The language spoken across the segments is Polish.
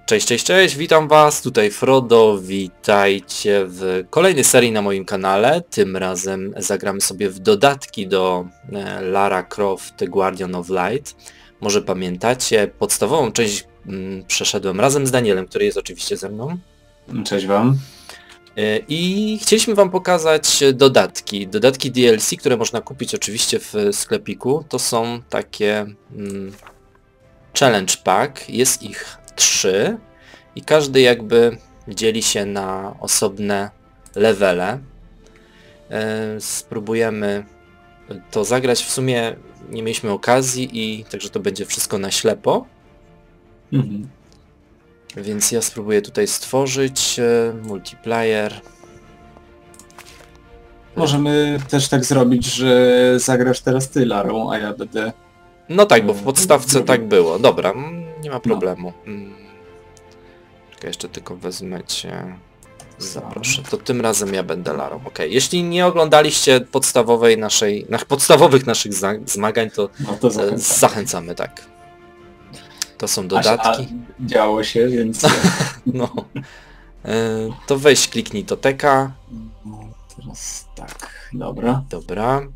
Cześć, cześć, cześć, witam was, tutaj Frodo, witajcie w kolejnej serii na moim kanale. Tym razem zagramy sobie w dodatki do Lara Croft The Guardian of Light. Może pamiętacie, podstawową część przeszedłem razem z Danielem, który jest oczywiście ze mną. Cześć wam. I chcieliśmy wam pokazać dodatki DLC, które można kupić oczywiście w sklepiku. To są takie challenge pack, jest ich 3 i każdy jakby dzieli się na osobne levele. Spróbujemy to zagrać, w sumie nie mieliśmy okazji i także to będzie wszystko na ślepo. Więc ja spróbuję tutaj stworzyć multiplayer. Możemy też tak zrobić, że zagrasz teraz ty Larą, a ja będę... No tak, bo w podstawce tak było. Dobra, nie ma problemu. Czekaj, jeszcze tylko wezmę cię. Zaproszę. To tym razem ja będę Larą. Okej. Jeśli nie oglądaliście podstawowych naszych zmagań, to, to zachęcamy, tak. To są dodatki. Działo się, więc... No. To weź, kliknij to teka. Teraz tak, dobra. Dobra.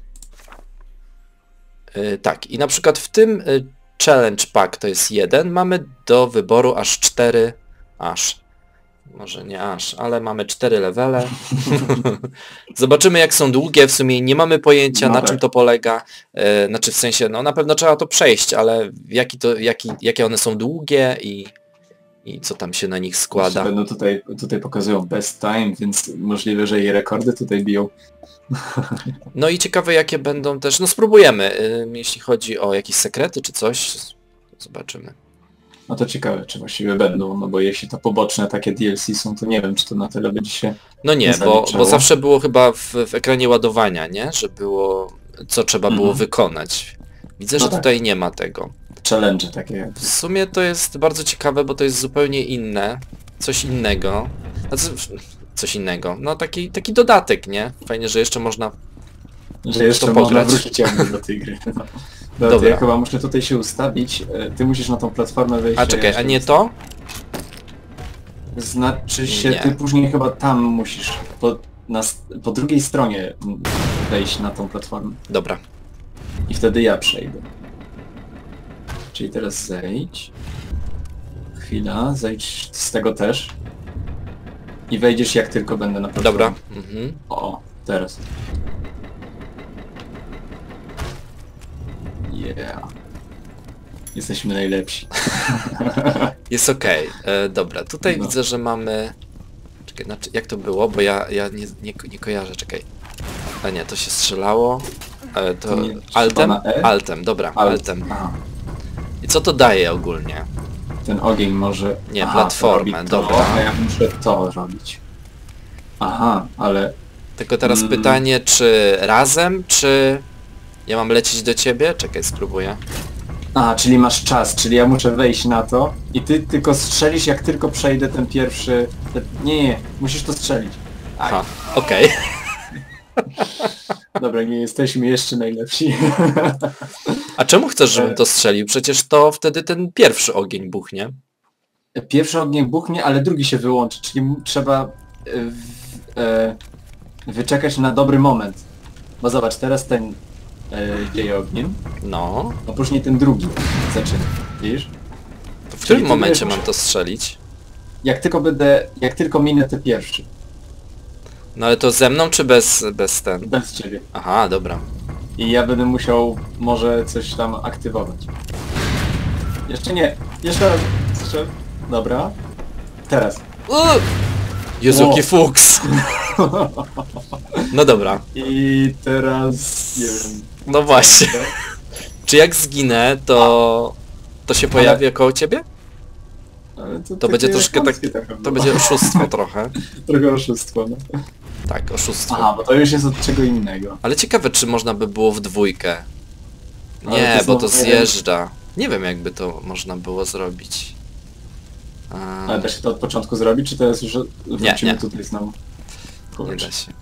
Tak, i na przykład w tym challenge pack to jest 1, mamy do wyboru aż 4, może nie aż, ale mamy 4 levele. Zobaczymy jak są długie, w sumie nie mamy pojęcia na czym to polega, znaczy w sensie, no na pewno trzeba to przejść, ale jakie one są długie i co tam się na nich składa. Będą tutaj pokazują best time, więc możliwe, że i rekordy tutaj biją. No i ciekawe jakie będą też, no spróbujemy, jeśli chodzi o jakieś sekrety czy coś, zobaczymy. No to ciekawe, czy właściwie będą, no bo jeśli to poboczne takie DLC są, to nie wiem, czy to na tyle będzie się... No nie, bo zawsze było chyba w ekranie ładowania, nie? Że było, co trzeba było wykonać. Widzę, że tutaj nie ma tego. Challenge takie. W sumie to jest bardzo ciekawe, bo to jest zupełnie inne, coś innego. Znaczy, coś innego, no taki dodatek, nie? Fajnie, że jeszcze można można wrócić jakby do tej gry. Dobra. Ja chyba muszę tutaj się ustawić. Ty musisz na tą platformę wejść. A czekaj, a nie to? Znaczy się, ty później chyba tam musisz po drugiej stronie wejść na tą platformę. Dobra. I wtedy ja przejdę. Czyli teraz zejdź. Chwila, zejdź z tego też. I wejdziesz jak tylko będę na platformie. Dobra. O, teraz. Yeah. Jesteśmy najlepsi. Jest okej. Dobra, tutaj widzę, że mamy... Czekaj, znaczy, jak to było? Bo ja nie kojarzę, czekaj. A nie, to się strzelało. To altem? Altem, dobra, altem. Aha. I co to daje ogólnie? Ten ogień może... Nie, platformę, dobra. A ja muszę to robić. Aha, ale... Tylko teraz pytanie, czy razem, czy... Ja mam lecieć do ciebie? Czekaj, spróbuję. A, czyli masz czas, czyli ja muszę wejść na to i ty tylko strzelisz jak tylko przejdę ten pierwszy... Nie, musisz to strzelić. Aha, okej. Dobra, nie jesteśmy jeszcze najlepsi. A czemu chcesz, żebym to strzelił? Przecież to wtedy ten pierwszy ogień buchnie. Pierwszy ogień buchnie, ale drugi się wyłączy, czyli trzeba wyczekać na dobry moment. Bo zobacz, teraz ten dzieje ogniem. No. A później ten drugi zaczyna. Widzisz? To w którym momencie mam to strzelić? Jak tylko minę te pierwszy. No ale to ze mną czy bez ten? Bez ciebie. Aha, dobra. I ja będę musiał może coś tam aktywować. Jeszcze nie. Jeszcze raz. Strzel. Dobra. Teraz. Jezu, jaki fuks! No dobra. I teraz... nie wiem. No właśnie. Czy jak zginę, to się pojawi koło ciebie? To będzie troszkę tak... To będzie oszustwo trochę. Trochę oszustwo, no. Tak, oszustwo. Aha, bo to już jest od czego innego. Ale ciekawe, czy można by było w dwójkę. Nie, bo to zjeżdża. Nie wiem, jakby to można było zrobić. Ale da się to od początku zrobić, czy teraz już wrócimy tutaj znowu? Nie da się.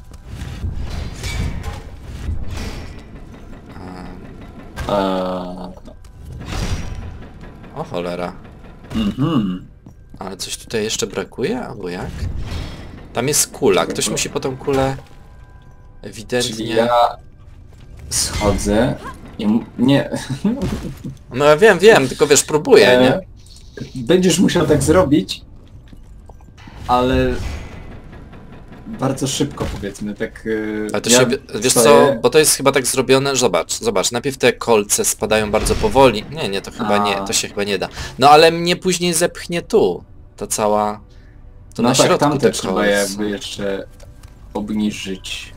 O cholera. Ale coś tutaj jeszcze brakuje, albo jak? Tam jest kula, ktoś musi po tą kulę ewidentnie... Czyli ja schodzę i nie... No ja wiem, tylko wiesz, próbuję, nie? Będziesz musiał tak zrobić, ale bardzo szybko, powiedzmy, tak... Ale to ja się, wiesz co, bo to jest chyba tak zrobione, że zobacz, najpierw te kolce spadają bardzo powoli. Nie, to chyba nie, to się chyba nie da. No ale mnie później zepchnie tu, ta cała... To no na tak, środku tamte te trzeba kolce. jakby jeszcze obniżyć.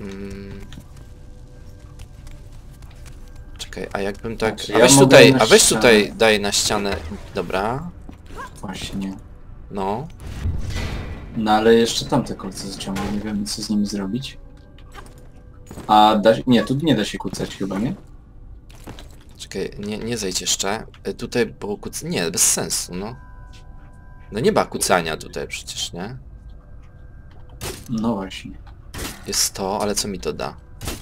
Czekaj, a jakbym tak... Znaczy, A weź tutaj daj na ścianę. Dobra. Właśnie. No. No ale jeszcze tamte kolce zaciągły, nie wiem co z nimi zrobić. A da się... Nie, tu nie da się kucać chyba, nie? Czekaj, nie zejdź jeszcze. Tutaj było Nie, bez sensu, no. No nie ma kucania tutaj przecież, nie? No właśnie. Jest to, ale co mi to da?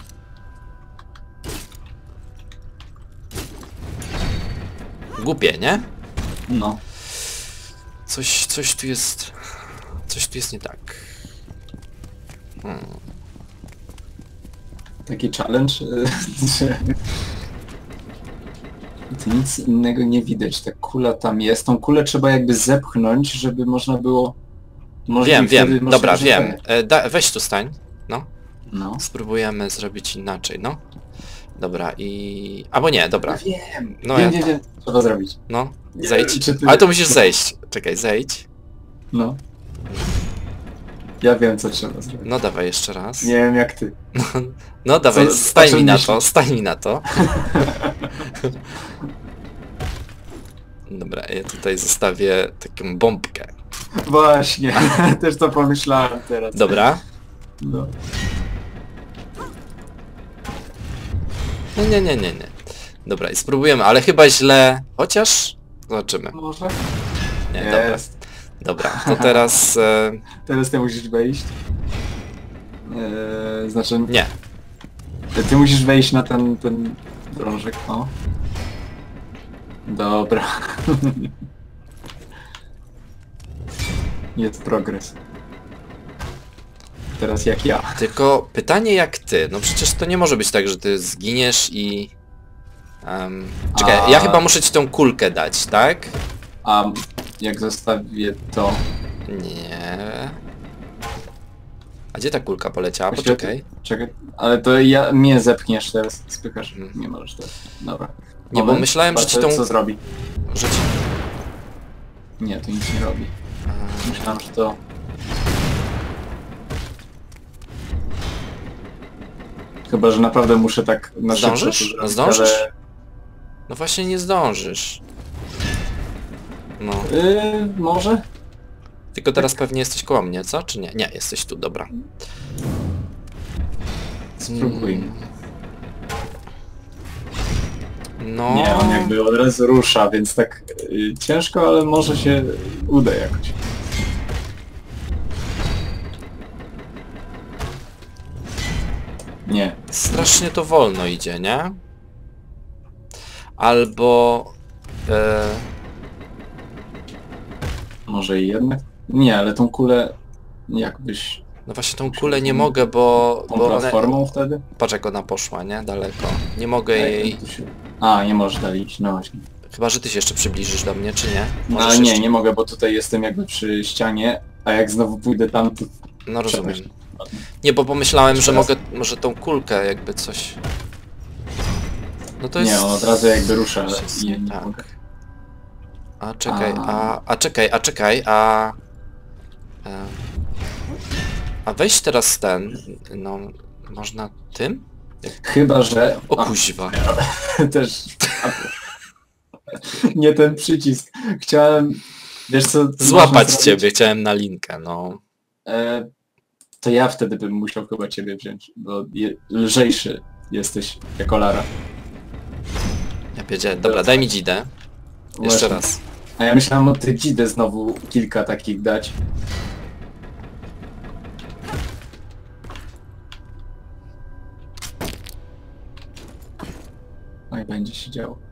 Głupie, nie? No. Coś tu jest... Coś tu jest nie tak. Taki challenge, że... To nic innego nie widać, ta kula tam jest. Tą kulę trzeba jakby zepchnąć, żeby można było... Wiem, dobra, że wiem. Weź tu stań. No. No. Spróbujemy zrobić inaczej, no. Dobra i... Albo nie, dobra. Wiem, No wiem, ja... wiem, co trzeba zrobić. No, Nie zejdź. wiem, czy ty- Ale to musisz zejść. Czekaj, zejdź. No. Ja wiem, co trzeba zrobić. No dawaj jeszcze raz. Nie wiem jak ty. No dawaj, Co- stań o czym mi na myślisz? to, stań mi na to. Dobra, ja tutaj zostawię taką bombkę. Właśnie, też to pomyślałem teraz. Dobra. No. Nie. Dobra, i spróbujemy, ale chyba źle. Chociaż... Zobaczymy. Może? Nie, dobra. Jest. Dobra, to teraz... Teraz ty musisz wejść. Znaczy... Nie. Ty musisz wejść na ten drążek, o. Dobra. Jest progres. Teraz jak ja. Tylko pytanie jak ty. No przecież to nie może być tak, że ty zginiesz i... czekaj, ja chyba muszę ci tą kulkę dać, tak? A jak zostawię to... Nie. A gdzie ta kulka poleciała? Właściwie Poczekaj. Czekaj, ale to mnie zepchniesz teraz, spychasz. Nie możesz teraz. Dobra. Nie, bo Moment, myślałem, że ci patrzę, tą... co zrobi. Że ci... Nie, to nic nie robi. Myślałem, że to... Chyba, że naprawdę muszę tak na szybko to Zdążysz? zrobić, No zdążysz? ale... No właśnie nie zdążysz. No. Może? Tylko teraz pewnie jesteś koło mnie, co? Czy nie? Nie, jesteś tu, dobra. Spróbuj. No... Nie, on jakby od razu rusza, więc tak ciężko, ale może się uda jakoś. Nie. Strasznie to wolno idzie, nie? Albo... Może i jednak? Nie, ale tą kulę jakbyś... No właśnie tą kulę nie mogę, bo... Tą bo one... platformą wtedy? Patrz jak ona poszła, nie? Daleko. Nie mogę jej... Tu się... A, nie możesz dalej iść, no właśnie. Chyba, że ty się jeszcze przybliżysz do mnie, czy nie? No Możesz ale nie, jeszcze... nie mogę, bo tutaj jestem jakby przy ścianie, a jak znowu pójdę tam, to... No rozumiem. Przepraszam. Nie, bo pomyślałem, że Teraz- mogę... Może tą kulkę jakby coś... No to jest... Nie, on od razu jakby rusza Jest i ja nie tak. mogę. A czekaj, A. czekaj, a weź teraz ten, no, można tym? Chyba, że... O kuźwa. Też... Nie ten przycisk. Chciałem... Wiesz co... Złapać można zrobić? ciebie, chciałem na linkę, no. To ja wtedy bym musiał chyba ciebie wziąć, bo lżejszy jesteś jako Lara. Ja wiedziałem, dobra, daj mi dzidę. Jeszcze Właśnie. raz. A ja myślałem o tej dzidę znowu kilka takich dać. No i będzie się działo.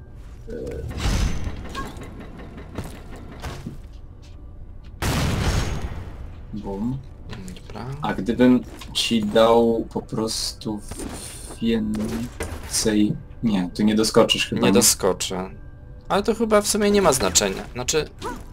Bum. Dobra. A gdybym ci dał po prostu więcej... Nie, tu nie doskoczysz chyba. Nie doskoczę. Ale to chyba w sumie nie ma znaczenia. Znaczy...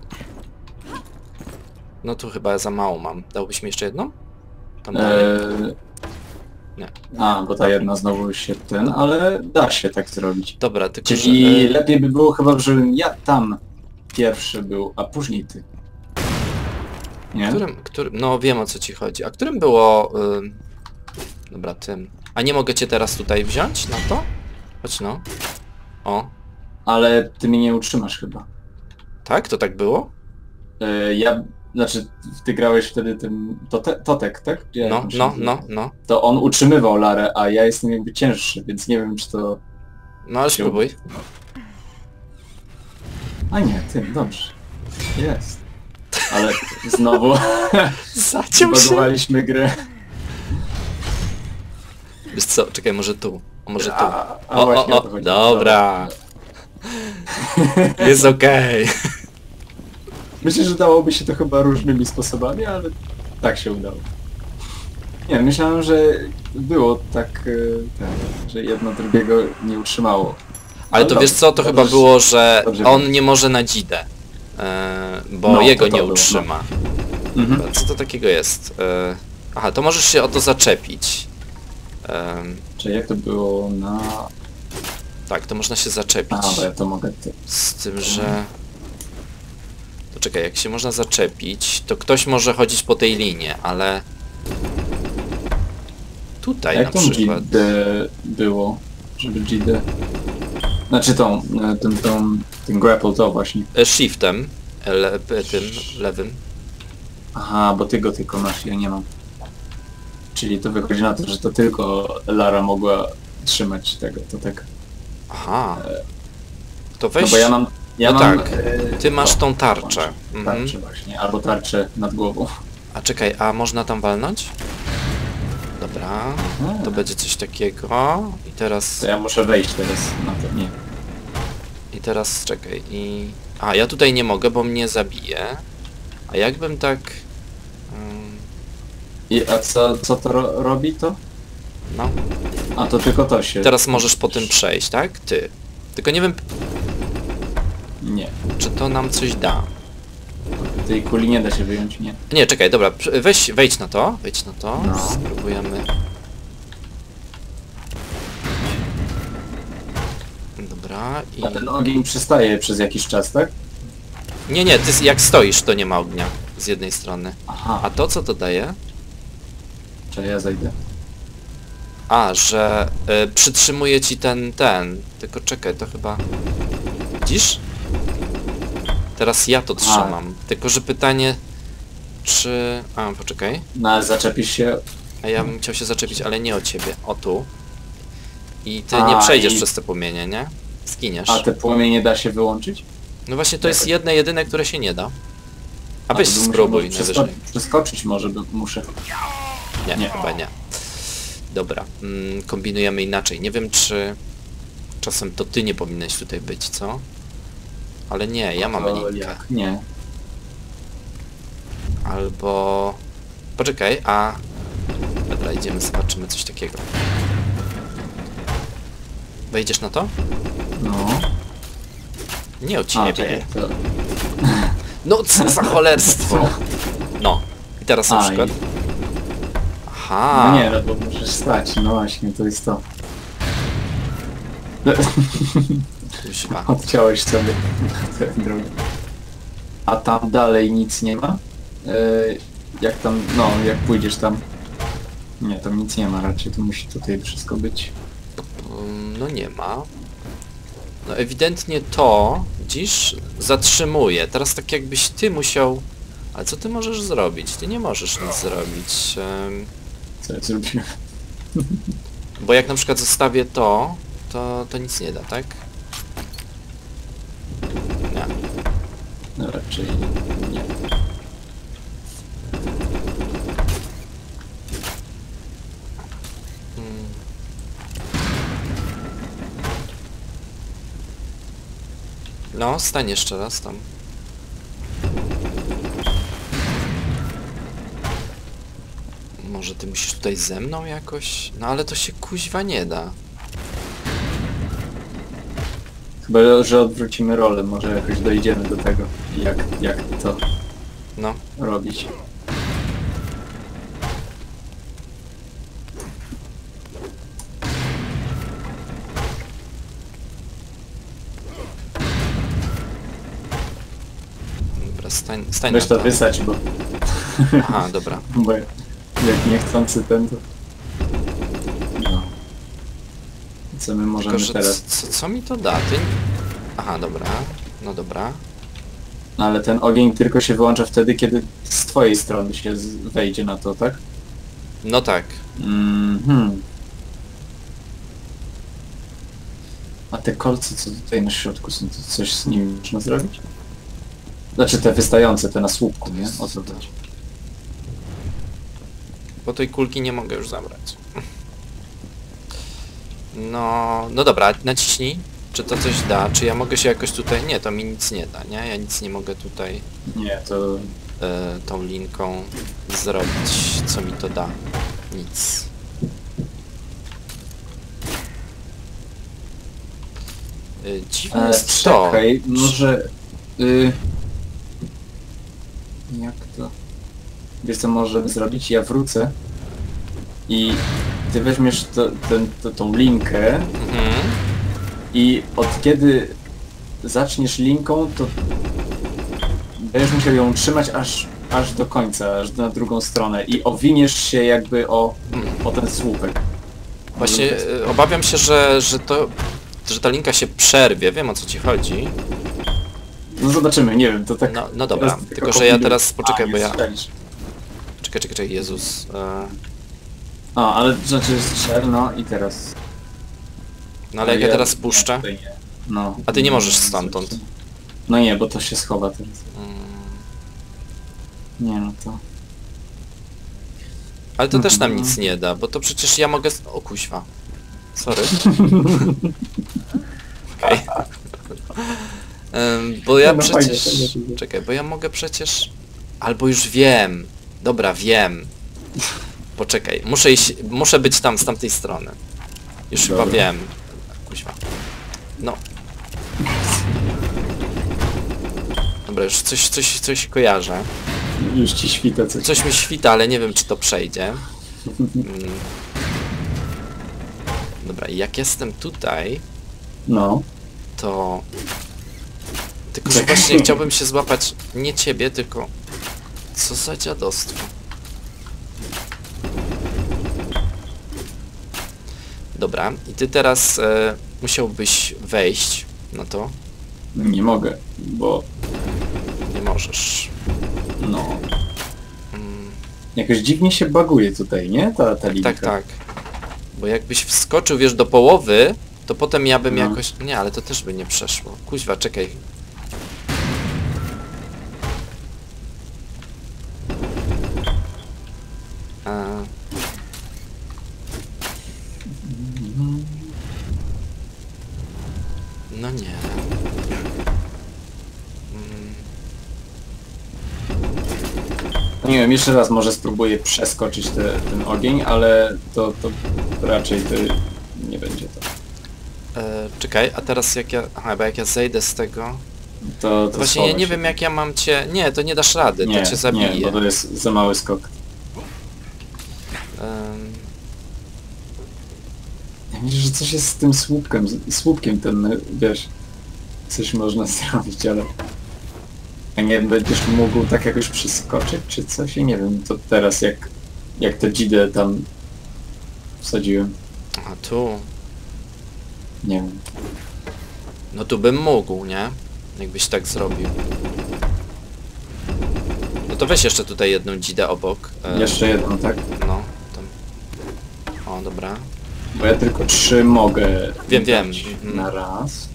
No tu chyba za mało mam. Dałbyś mi jeszcze jedną? Tam dalej. Nie. A, bo ta jedna znowu się ale da się tak zrobić. Dobra, tylko Czyli że... lepiej by było chyba, żebym ja tam pierwszy był, a później ty. Nie? Którym... No wiem, o co ci chodzi. A którym było... Dobra, tym. A nie mogę cię teraz tutaj wziąć na to? Chodź no. O. Ale ty mnie nie utrzymasz chyba. Tak? To tak było? Znaczy, ty grałeś wtedy tym Totek, tak? Ja No, no. To on utrzymywał Larę, a ja jestem jakby cięższy, więc nie wiem, czy to... No ale spróbuj. A nie, ty, dobrze. Jest. Ale znowu Zaciął się. zbagowaliśmy grę. Wiesz co, czekaj, może tu. A może tu. A właśnie o to O, chodzi. dobra. Jest okej. Myślę, że dałoby się to chyba różnymi sposobami, ale tak się udało. Nie, myślałem, że było tak, że jedno drugiego nie utrzymało. Ale to wiesz co, to chyba było, że on nie może na dzidę. Bo No, jego to nie było, utrzyma. Mhm. Co to takiego jest? Aha, to możesz się o to zaczepić. Czy jak to było na... Tak, to można się zaczepić. A, bo ja to mogę... Z tym, że... To czekaj, jak się można zaczepić, to ktoś może chodzić po tej linie, ale... Tutaj Jak na tą przykład. Gidę było, żeby Gidę... Znaczy ten grapple to właśnie. Shiftem, tym lewym. Aha, bo ty go tylko masz, ja nie mam. Czyli to wychodzi na to, że to tylko Lara mogła trzymać tego, to tak. Aha. To weź... No bo ja mam... No mam, tak, ty masz tą tarczę. Tarczę właśnie, albo tarczę nad głową. A czekaj, a można tam walnąć? Dobra, to będzie coś takiego. I teraz... To ja muszę wejść teraz na to, nie. I teraz czekaj, i... A, ja tutaj nie mogę, bo mnie zabije. A jakbym tak... A co to robi to? No. A to tylko to się... Teraz możesz po tym przejść, tak? Ty. Tylko nie wiem, Nie. czy to nam coś da. Tej kuli nie da się wyjąć, nie? Nie, czekaj, dobra, wejdź na to. Wejdź na to. No. Spróbujemy. Dobra, i... A ten ogień przestaje przez jakiś czas, tak? Nie, ty jak stoisz, to nie ma ognia. Z jednej strony. Aha, A to co to daje? czy ja zajdę? A, że przytrzymuje ci ten. Tylko czekaj, to chyba... Widzisz? Teraz ja to trzymam. Tylko, że pytanie... Czy... A, poczekaj. No ale zaczepisz się... A ja bym chciał się zaczepić, ale nie o ciebie. O tu. I ty A, nie przejdziesz i- przez te płomienie, nie? Zginiesz. A te płomienie da się wyłączyć? No właśnie, to jest jedyne, które się nie da. A to weź bym musiał spróbuj może najwyżej. Przeskoczyć może muszę. Nie, chyba nie. Dobra, kombinujemy inaczej. Nie wiem, czy czasem to ty nie powinieneś tutaj być, co? Ale nie, ja mam To linkę. jak? Nie. Albo... Poczekaj, a... Dobra, idziemy, zobaczymy coś takiego. Wejdziesz na to? No. Nie o A, ciebie. czekaj, to... No co za cholerstwo! No. I teraz na A, przykład... i- Aha! No nie, no bo musisz stać, no właśnie, to jest to. Kuźwa. Odciąłeś sobie tę drogę. A tam dalej nic nie ma? Jak tam, no, jak pójdziesz tam... Nie, tam nic nie ma raczej, to musi tutaj wszystko być. No nie ma. No ewidentnie to, widzisz, zatrzymuje. Teraz tak jakbyś ty musiał... Ale co ty możesz zrobić? Ty nie możesz nic zrobić. Co ja zrobiłem? Bo jak na przykład zostawię to nic nie da, tak? Nie. No raczej nie. No, stań jeszcze raz tam. Może ty musisz tutaj ze mną jakoś? No ale to się kuźwa nie da. Chyba, że odwrócimy rolę, może jakoś dojdziemy do tego, jak to No. robić. Dobra, stań na Weź to to. wysać, bo Aha, dobra. jak niechcący ten to... No. Co my możemy Tylko, że teraz... co mi to da? Ty... Aha, dobra. No dobra. No ale ten ogień tylko się wyłącza wtedy, kiedy z twojej strony się wejdzie na to, tak? No tak. A te kolce, co tutaj na środku są, to coś z nimi można zrobić? Znaczy te wystające, te na słupku, nie? O co chodzi? Bo tej kulki nie mogę już zabrać. No dobra, naciśnij. Czy to coś da? Czy ja mogę się jakoś tutaj... Nie, to mi nic nie da, nie? Ja nic nie mogę tutaj Nie, to... tą linką zrobić. Co mi to da? Nic. Dziwne jest to. Czekaj, może... jak to... Wiesz co możemy zrobić? Ja wrócę i ty weźmiesz tą linkę i od kiedy zaczniesz linką, to będziesz musiał ją trzymać aż do końca, aż na drugą stronę i owiniesz się jakby o ten słupek. Właśnie obawiam się, że ta linka się przerwie. Wiem, o co ci chodzi. No zobaczymy, nie wiem, to tak... No dobra, tylko że ja teraz... Poczekaj, bo ja... Czekaj, Jezus. A, ale znaczy strzel, no i teraz... No ale jak ja teraz puszczę... No. A ty nie możesz stamtąd. No nie, bo to się schowa teraz. Nie no to... Ale to też nam nic nie da, bo to przecież ja mogę... O kuźwa. Sorry. Okej. Bo ja No przecież... fajnie. Czekaj, bo ja mogę przecież... Albo już wiem. Dobra, wiem. Poczekaj, muszę być tam z tamtej strony. Już Dobra. chyba wiem. Kuźwa. No. Dobra, już coś kojarzę. Już ci świta coś. Coś mi świta, ale nie wiem, czy to przejdzie. Dobra, i jak jestem tutaj, No. to... Tylko, że właśnie chciałbym się złapać nie ciebie, tylko... Co za dziadostwo. Dobra, i ty teraz musiałbyś wejść na to. Nie mogę, bo... Nie możesz. No. Jakoś dziwnie się baguje tutaj, nie? Ta linka. Tak. Bo jakbyś wskoczył, wiesz, do połowy, to potem ja bym No. jakoś... Nie, ale to też by nie przeszło. Kuźwa, czekaj. No nie. Nie wiem, jeszcze raz może spróbuję przeskoczyć ten ogień, ale to raczej to nie będzie to. Czekaj, a teraz jak ja... Aha, bo jak ja zejdę z tego... To Właśnie ja nie wiem, jak ja mam cię... Nie, to nie dasz rady, nie, to cię zabije. Nie, bo to jest za mały skok. Ja myślę, że coś jest z tym słupkiem ten, wiesz, coś można zrobić, ale... A nie wiem, będziesz mógł tak jakoś przeskoczyć, czy coś? Ja nie wiem, to teraz jak tę dzidę tam wsadziłem. A tu... Nie wiem. No tu bym mógł, nie? Jakbyś tak zrobił. No to weź jeszcze tutaj jedną dzidę obok. Jeszcze jedną, tak? No, tam. O, dobra. Bo ja tylko 3 mogę Wiem. dać na raz.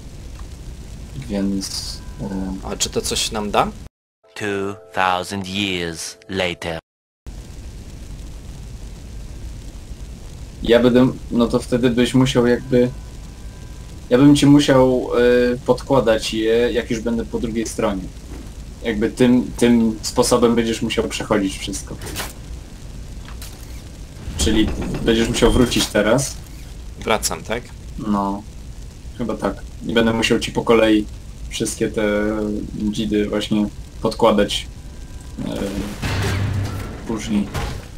Więc... A czy to coś nam da? 2000 years later. Ja będę... No to wtedy byś musiał jakby... Ja bym ci musiał podkładać je, jak już będę po drugiej stronie. Jakby tym sposobem będziesz musiał przechodzić wszystko. Czyli będziesz musiał wrócić teraz. Wracam, tak? No, chyba tak. I będę musiał ci po kolei wszystkie te dzidy właśnie podkładać później.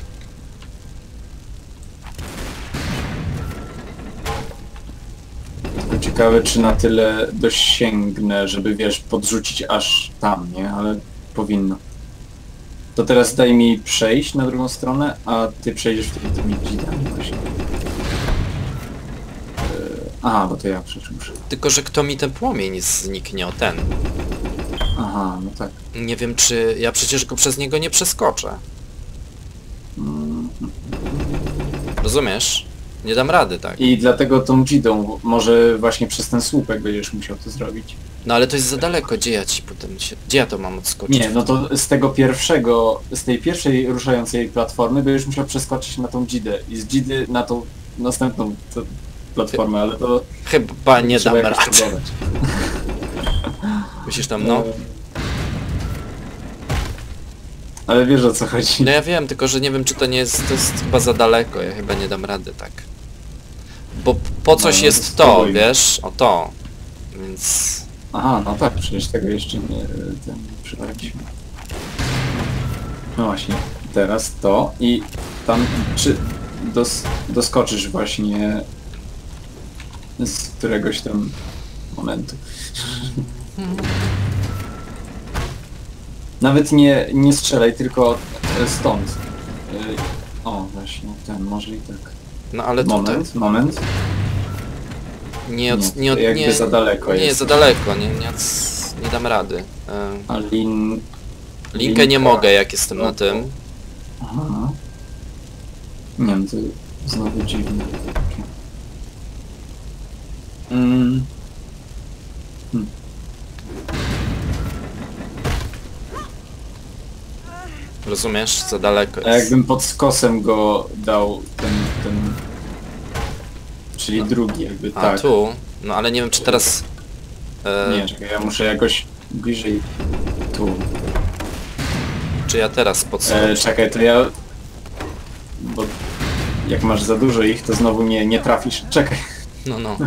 Tylko ciekawe, czy na tyle dosięgnę, żeby wiesz, podrzucić aż tam, nie? Ale powinno. To teraz daj mi przejść na drugą stronę, a ty przejdziesz wtedy tymi dzidami właśnie. Aha, bo to ja przecież muszę. Tylko, że kto mi ten płomień zniknie, o ten. Aha, no tak. Nie wiem, czy ja przecież go przez niego nie przeskoczę. Mm. Rozumiesz? Nie dam rady, tak? I dlatego tą dzidą, może właśnie przez ten słupek będziesz musiał to zrobić. No ale to jest za daleko, gdzie ja ci potem się... Gdzie ja to mam odskoczyć? Nie, no to z tego pierwszego, z tej pierwszej ruszającej platformy będziesz musiał przeskoczyć na tą dzidę i z dzidy na tą następną platformę, ale to... Chyba nie trzeba dam jakoś rady. próbować. Myślisz tam, no? Ale wiesz, o co chodzi. No ja wiem, tylko że nie wiem, czy to nie jest... To jest chyba za daleko, ja chyba nie dam rady, tak. Bo po coś No, jest to to, spróbuj. wiesz? O to. Więc... Aha, no tak, przecież tego jeszcze nie przyprawiliśmy. No właśnie, teraz to i tam czy doskoczysz właśnie z któregoś tam momentu. Nawet nie strzelaj, tylko stąd. O, właśnie, ten, może i tak. No ale tutaj... Moment. To jakby za daleko Nie, jest. za daleko, nie dam rady. A Linkę nie linka- mogę, jak jestem na tym. Aha. Nie wiem, to znowu dziwne. Mm. Rozumiesz? Za daleko A jest. jakbym pod skosem go dał ten... Czyli drugi jakby, A tak. tu? No ale nie wiem, czy teraz... Nie, czekaj, ja muszę jakoś bliżej tu. Czy ja teraz podskoczę? Czekaj, to ja... Bo jak masz za dużo ich, to znowu nie trafisz. Czekaj, No, no.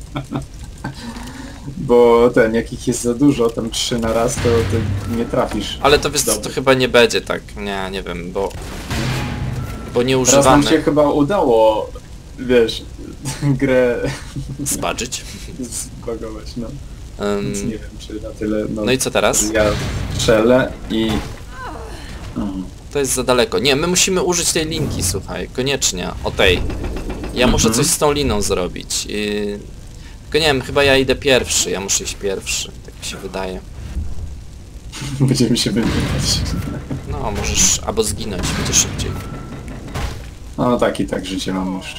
bo jak ich jest za dużo, tam 3 na raz, to nie trafisz. Ale to wiesz, co, to Dobra. chyba nie będzie tak. Nie wiem, bo nie Teraz nam używamy. się chyba udało, wiesz, grę Zbaczyć. zbagować, no. Więc nie wiem, czy na tyle, No i co teraz? Ja strzelę i... To jest za daleko. Nie, my musimy użyć tej linki, słuchaj, koniecznie. O tej. Ja muszę coś z tą liną zrobić. Tylko nie wiem, chyba ja idę pierwszy. Ja muszę iść pierwszy. Tak mi się wydaje. Będziemy się wybierać. No, możesz albo zginąć, będzie szybciej. No tak i tak życie mam już.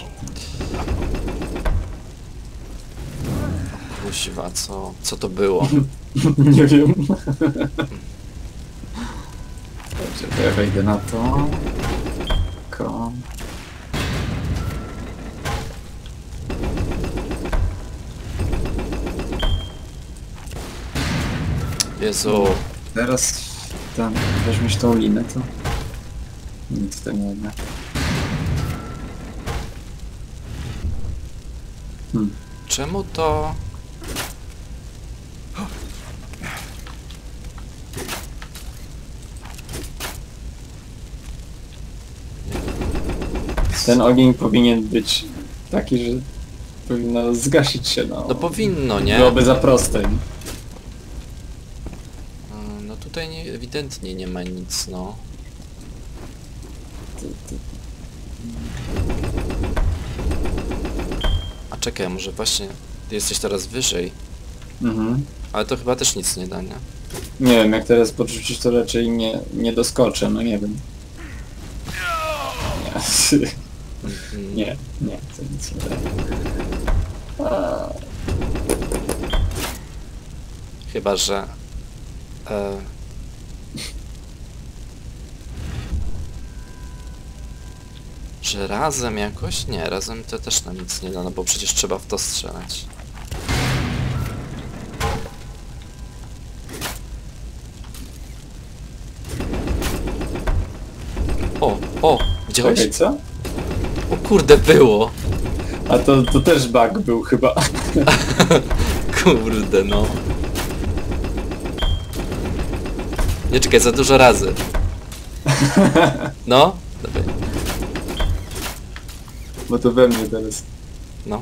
Kuźwa, co to było? Nie wiem. Dobrze, to ja wejdę na to. Jezu. Teraz tam weźmiesz tą linę, to nic to nie da. Czemu to... Ten ogień powinien być taki, że powinno zgasić się, no. No powinno, nie? Byłoby za proste. Nie? No tutaj ewidentnie nie ma nic, no. A czekaj, może właśnie ty jesteś teraz wyżej. Mhm. Ale to chyba też nic nie da, nie? Nie wiem, jak teraz podrzucić, to raczej nie doskoczę, no nie wiem. Nie, to nic nie daje. Chyba, że... Że razem jakoś? Nie, razem to też nam nic nie da, no bo przecież trzeba w to strzelać. O, widziałeś? Czekaj, co? O kurde, było. A to też bug był chyba. Kurde, no. Nie czekaj, za dużo razy. No, dawaj. Bo to we mnie teraz. No.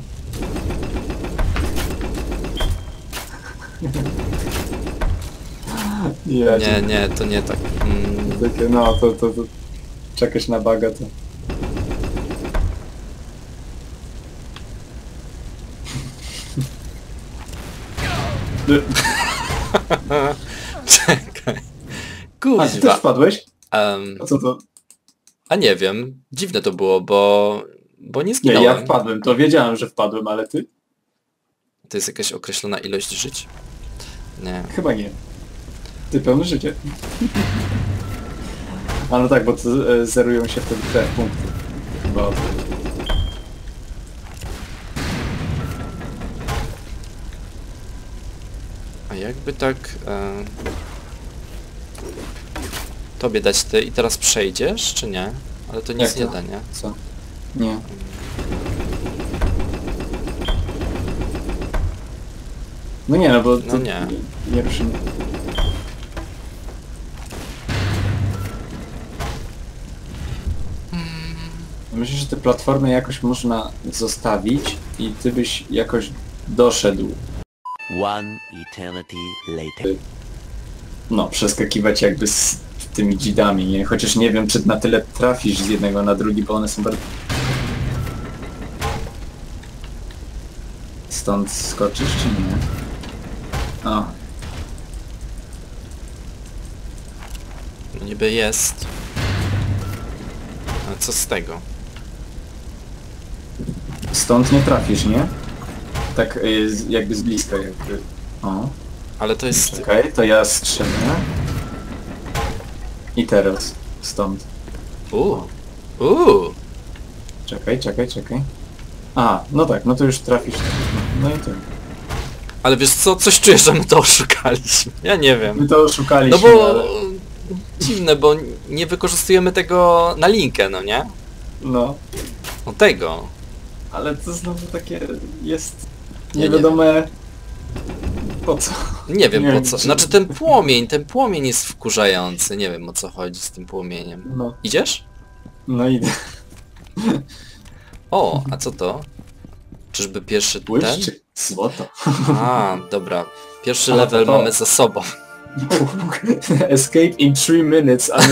Ja Nie, to nie tak. Takie, no to czekasz na baga to. Czekaj. A ty też Kuźwa. wpadłeś? Em, A co to? a nie wiem. Dziwne to było, bo nie Nie, zginąłem. ja wpadłem, to wiedziałem, że wpadłem, ale ty? To jest jakaś określona ilość żyć? Nie. Chyba nie. Ty pełne życie. A no tak, bo to zerują się wtedy te punkty. Chyba o to chodzi. A jakby tak... tobie dać ty i teraz przejdziesz, czy nie? Ale to nic Jak nie to? da, nie? Co? Nie. No nie, no bo to No nie. nie ruszymy. Myślę, że te platformy jakoś można zostawić i ty byś jakoś doszedł. One eternity later. No, przeskakiwać jakby z tymi dzidami, nie? Chociaż nie wiem, czy na tyle trafisz z jednego na drugi, bo one są bardzo... Stąd skoczysz, czy nie? O, No niby jest. A co z tego? stąd nie trafisz, nie? Tak jakby z bliska, jakby... O, Ale to jest... okej, to ja strzelę. I teraz, stąd. Czekaj. A, no tak, no to już trafisz. No i tak. Ale wiesz co? Coś czuję, że my to oszukaliśmy. Ja nie wiem. My to oszukaliśmy, No bo... ale... Dziwne, bo nie wykorzystujemy tego na linkę, no nie? No, No tego. ale to znowu takie jest... Ja Nie nie wiadome... Po co? Nie wiem Nie po wiem, co. czy- Znaczy ten płomień jest wkurzający. Nie wiem o co chodzi z tym płomieniem. No, Idziesz? no idę. O, a co to? Czyżby pierwszy ten? Błyszczy złoto. A, dobra. Pierwszy A, level to. mamy za sobą. Escape in 3 minutes, ale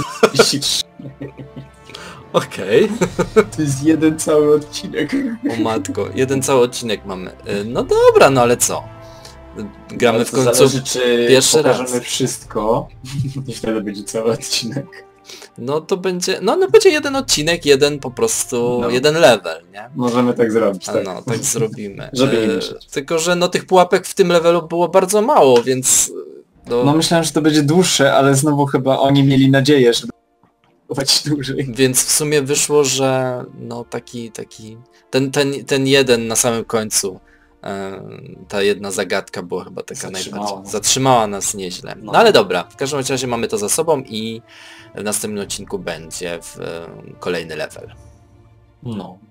Okej. to jest jeden cały odcinek. O matko, jeden cały odcinek mamy. No dobra, no ale co? Gramy Ale w to końcu... zależy, czy pierwszy pokażemy raz. wszystko i wtedy będzie cały odcinek. No to będzie... No będzie jeden odcinek, jeden po prostu... No. jeden level, nie? Możemy tak zrobić, A tak. no, tak zrobimy. Żeby nie myśleć. Tylko, że no tych pułapek w tym levelu było bardzo mało, więc... No myślałem, że to będzie dłuższe, ale znowu chyba oni mieli nadzieję, żeby trwać dłużej. Więc w sumie wyszło, że no taki... Ten jeden na samym końcu, ta jedna zagadka była chyba taka Zatrzymała najbardziej... nas. Zatrzymała nas nieźle. No No. ale dobra, w każdym razie mamy to za sobą i w następnym odcinku będzie kolejny level. No.